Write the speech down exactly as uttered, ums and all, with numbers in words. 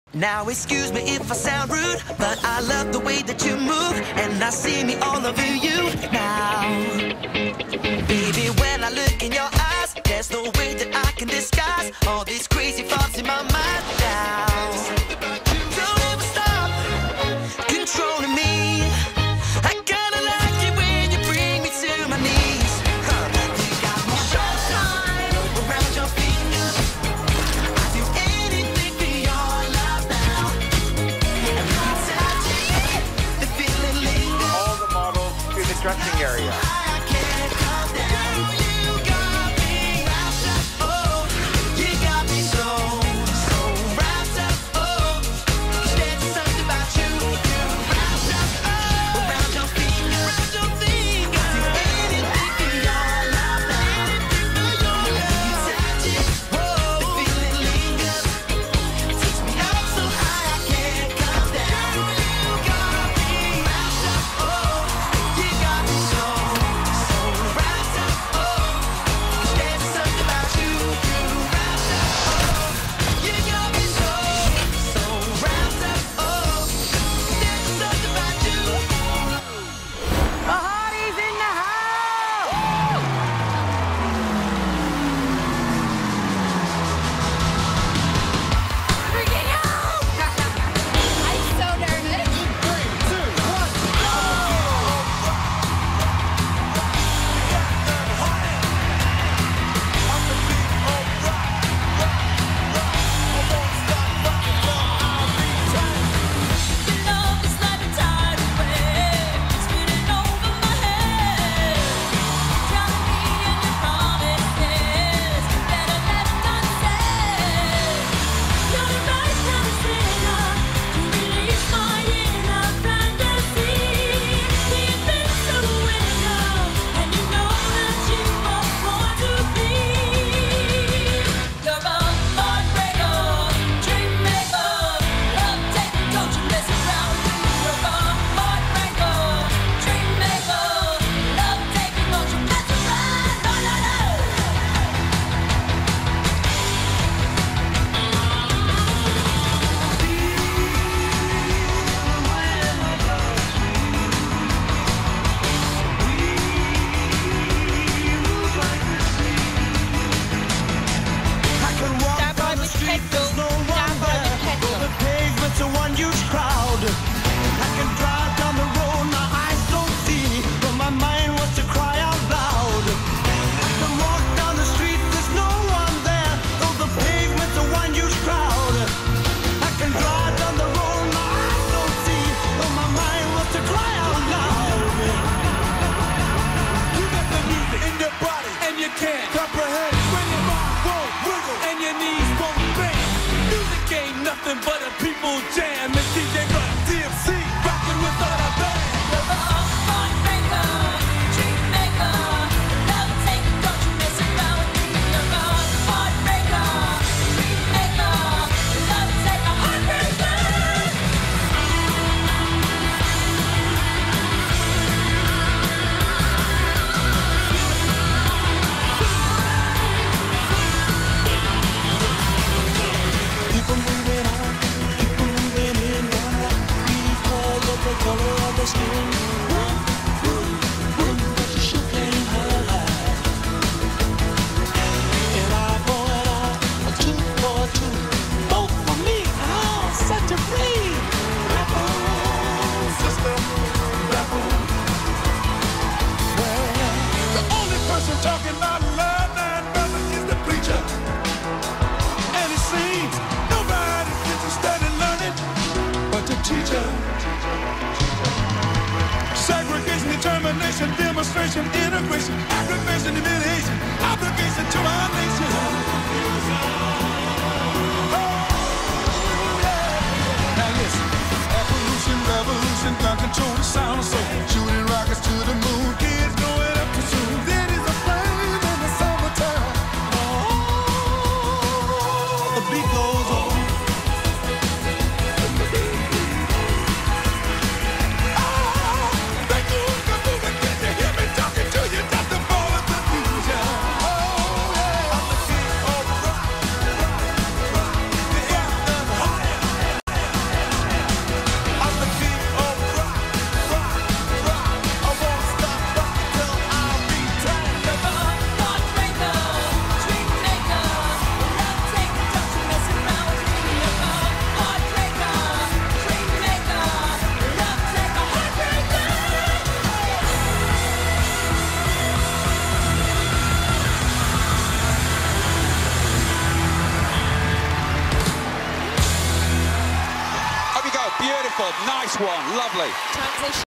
Now excuse me if I sound rude, but I love the way that you move, and I see me all over you now. Baby, when I look in your eyes, there's no way that I can disguise all these crazy thoughts in my mind now. Don't ever stop controlling me. I kinda like it when you bring me to my knees. Huh. You got me showtime around your fingers. I do anything for your love now. And when you touch it, the feeling lingers. All the models to the dressing area. I can't calm down. You got me wrapped up. Oh, you got me so, so wrapped up. Oh, 'cause there's something about you. You wrapped up. Oh, around your finger, around your finger. I do anything for your love now. Anything for your love. And when you touch it, oh, the feeling lingers. Takes me up so high I can't come down. You got me wrapped up. Oh, you got me so, so wrapped up. Oh, 'cause there's something about you. You wrapped up. Oh, you got me so, so wrapped up. Oh, there's something about you. Mahari's in the house! Freaking out! I'm so nervous. Love is like a tidal wave, spinning over my head, drowning me in your promises, better left unsaid. You're the right kind of sinner to release my inner fantasy, the invincible winner, and you know that you are born to be. You're a heartbreaker, dream maker, love taker, don't you mess around with me. You're a heartbreaker, dream maker, love taker, don't you mess around. No, no, no. I can walk That boy down the with street, petrol. there's no That one boy with there. petrol. The pavement's a one huge crowd. I can drive down the road, my eyes don't see, but my mind wants to cry out loud. I can walk down the street, there's no one there, though the pavement's a one huge crowd. I can drive down the road, my eyes don't see, but my mind wants to cry out loud. You got the music in your body and you can't comprehend. When your mind won't wiggle and your knees won't bend. Music ain't nothing but a people jam. It's D J Run, D M C, rockin' with all our band. You're a heartbreaker, dream maker, love taker, don't you mess around with me. You're a heartbreaker, dream maker, love taker, heartbreaker. Keep 'em moving on, keep 'em moving in now. Because of the color of the skin. Boom, boom, boom, but you sure can't hide. And I for an eye, a two for a two, both for me. I'll set you free. Rap on, sister, rap on. Well, The only person talking about love and brother is the preacher. And it seems nobody gets to study learning but the teacher. Segregation, determination, demonstration, integration, aggravation, humiliation, obligation to our nation. Oh, yeah. Now listen, evolution, revolution, gun control the sound, so shooting rockets to the moon, kids growing up too soon. There is a flame in the summertime. Oh, the beat goes on. thank you, come moving, can you hear me talking to you? That's the ball of the future. Oh, yeah. I'm the king of rock. Nice one. Lovely. Transition.